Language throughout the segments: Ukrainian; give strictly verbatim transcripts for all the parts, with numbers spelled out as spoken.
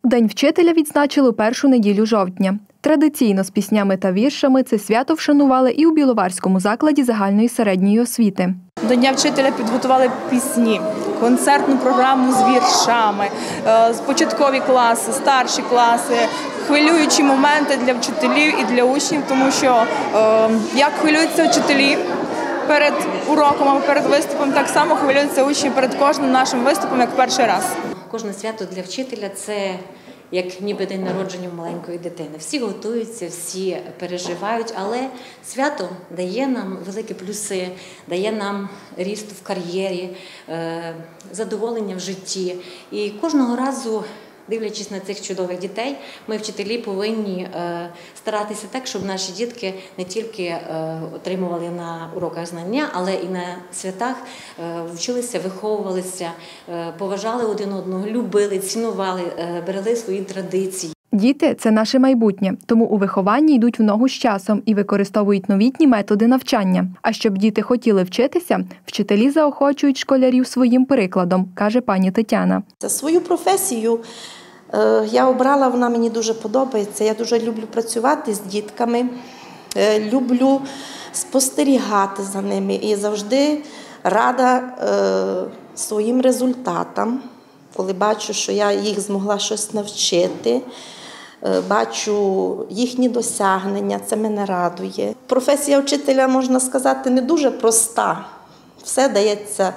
День вчителя відзначили у першу неділю жовтня. Традиційно з піснями та віршами це свято вшанували і у Біловарському закладі загальної середньої освіти. До Дня вчителя підготували пісні, концертну програму з віршами, початкові класи, старші класи, хвилюючі моменти для вчителів і для учнів, тому що як хвилюються вчителі перед уроком, перед виступом, так само хвилюються учні перед кожним нашим виступом, як перший раз. Кожне свято для вчителя – це як ніби день народження маленької дитини. Всі готуються, всі переживають, але свято дає нам великі плюси, дає нам ріст в кар'єрі, задоволення в житті. І кожного разу, дивлячись на цих чудових дітей, ми, вчителі, повинні старатися так, щоб наші дітки не тільки отримували на уроках знання, але і на святах вчилися, виховувалися, поважали один одного, любили, цінували, берегли свої традиції. Діти – це наше майбутнє, тому у вихованні йдуть в ногу з часом і використовують новітні методи навчання. А щоб діти хотіли вчитися, вчителі заохочують школярів своїм прикладом, каже пані Тетяна. Свою професію я обрала, вона мені дуже подобається. Я дуже люблю працювати з дітками, люблю спостерігати за ними і завжди рада своїм результатам, коли бачу, що я їх змогла щось навчити, бачу їхні досягнення, це мене радує. Професія вчителя, можна сказати, не дуже проста. Все дається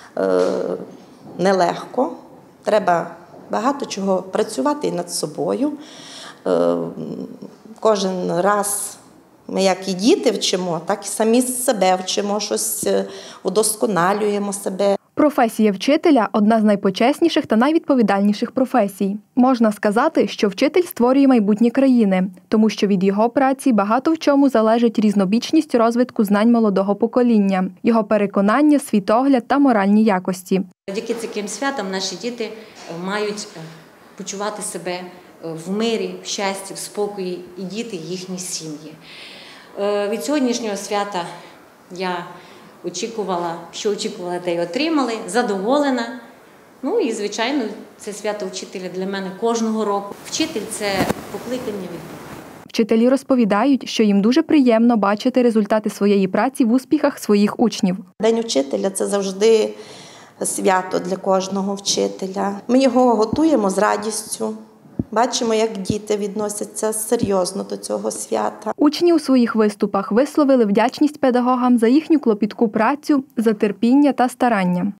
нелегко, треба багато чого працювати і над собою. Кожен раз ми як і діти вчимо, так і самі себе вчимо, щось удосконалюємо себе. Професія вчителя – одна з найпочесніших та найвідповідальніших професій. Можна сказати, що вчитель створює майбутнє країни, тому що від його праці багато в чому залежить різнобічність розвитку знань молодого покоління, його переконання, світогляд та моральні якості. Завдяки таким святам наші діти мають почувати себе в мирі, в щасті, в спокої і діти, їхні сім'ї. Від сьогоднішнього свята я очікувала, що очікувала, те й отримали, задоволена. Ну і, звичайно, це свято вчителя для мене кожного року. Вчитель – це покликання від Бога. Вчителі розповідають, що їм дуже приємно бачити результати своєї праці в успіхах своїх учнів. День вчителя – це завжди свято для кожного вчителя. Ми його готуємо з радістю. Бачимо, як діти відносяться серйозно до цього свята. Учні у своїх виступах висловили вдячність педагогам за їхню клопітку працю, за терпіння та старання.